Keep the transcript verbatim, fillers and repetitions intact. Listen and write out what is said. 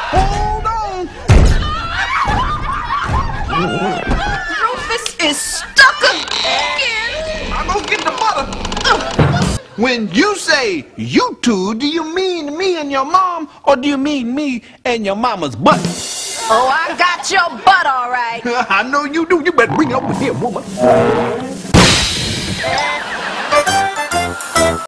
Hold on. Rufus is stuck again. I'm gonna get the butter. When you say you two, do you mean me and your mom, or do you mean me and your mama's butt? Oh, I got your butt, all right. I know you do. You better bring it over here, woman.